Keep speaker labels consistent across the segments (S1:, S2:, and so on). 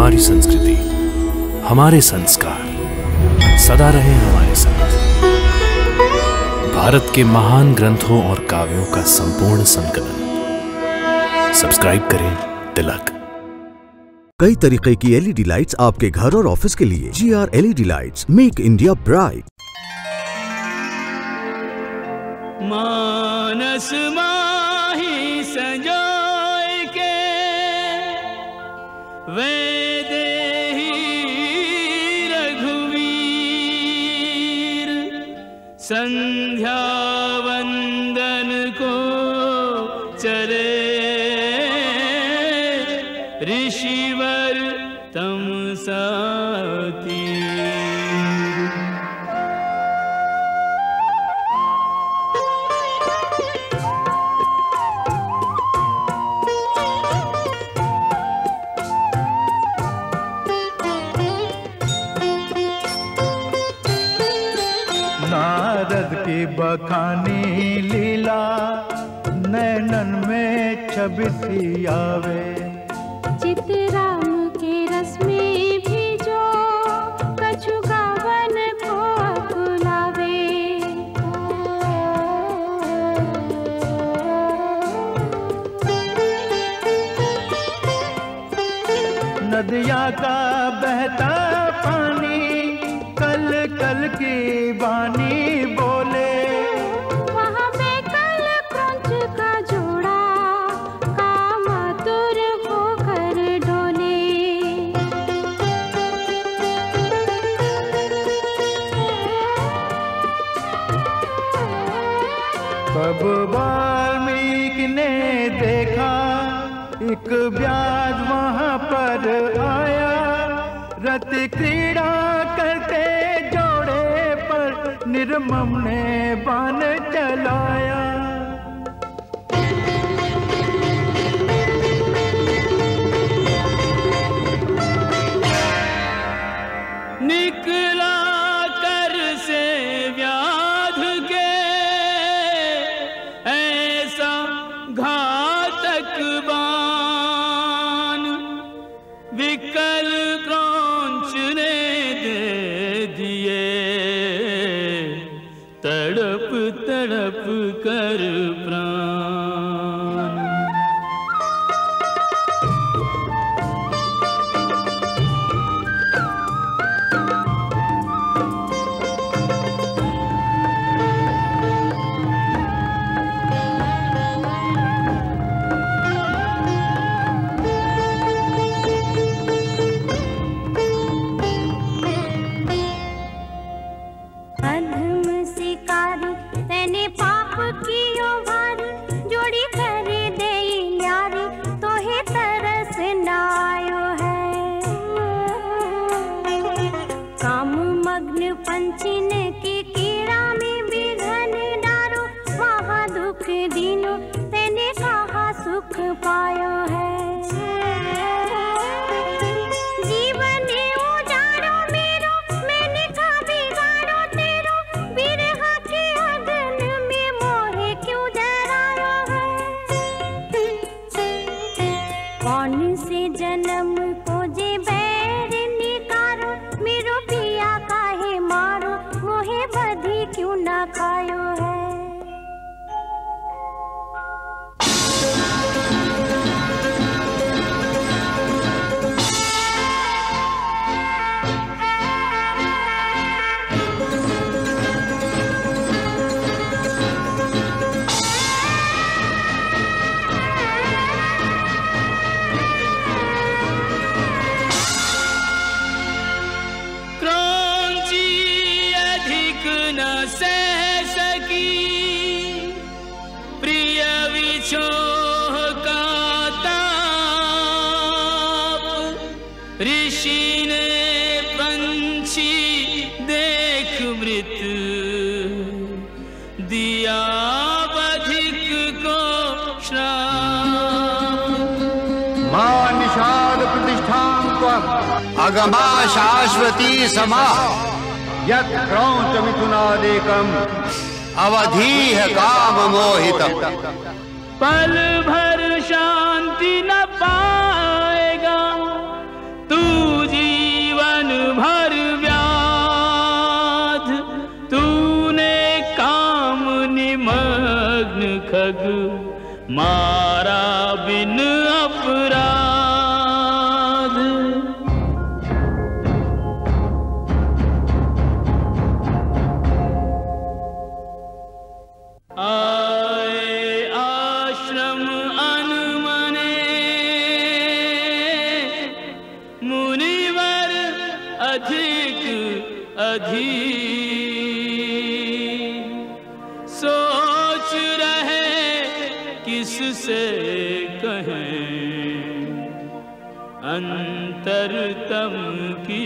S1: हमारी संस्कृति, हमारे संस्कार सदा रहे हमारे साथ। भारत के महान ग्रंथों और काव्यों का संपूर्ण संकलन। सब्सक्राइब करें तिलक।
S2: कई तरीके की एलईडी लाइट्स आपके घर और ऑफिस के लिए। GR LED lights, make India bright.
S3: Manas Mahi Sanjoy के वैदेही रघुवीर, संध्या वंदन को चले ऋषिवर तमसा तीर।
S4: नारद की बखानी लीला नैनन में छवि सी आवे।
S5: चितराम के रस में भी जो कछु गावन को बुलावे।
S4: नदिया का बहता पानी कल कल की वाणी बोले।
S5: वहाँ पे कल क्रंच का जोड़ा कामातुर होकर डोले।
S4: तब वाल्मीकि ने देखा एक व्याध वहाँ पर आया। रत क्रीड़ा करते जोड़े पर निर्मम ने बाण चलाया।
S3: निकला कर से व्याध के ऐसा घातक बाण, विकल क्रौंच ने दे दिए तड़प तड़प कर प्राण।
S5: अधम शिकारी तैने पाप कियो भारी, जोड़ी करे दे न्यारी तो हे तरस नायो है। काम मग्न पंछिन की कीड़ा में विघन डारो, वहाँ दुख दीनो तैने कहा सुख पायो है। कौन से जन्म को जे बैर निकारो, मेरो पिया काहे मारो, मोहे बधी क्यों ना खायो है।
S3: सह सकी प्रिय विछोह का ताप, ऋषि ने पंछी देख मृत दिया बधिक को श्राप।
S6: मां निषाद प्रतिष्ठां त्वम् अगमा शाश्वती समा, यत् क्रौंच मिथुनादेकम् अवधीह काम मोहितम्।
S3: पल भर शांति न पाएगा तू मारा बिन अपराध। आए आश्रम अनमने मुनिवर अधिक अधीर, सोच रहे किससे कहें अंतरतम की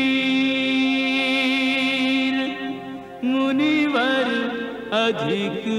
S3: पीर। मुनिवर अधिक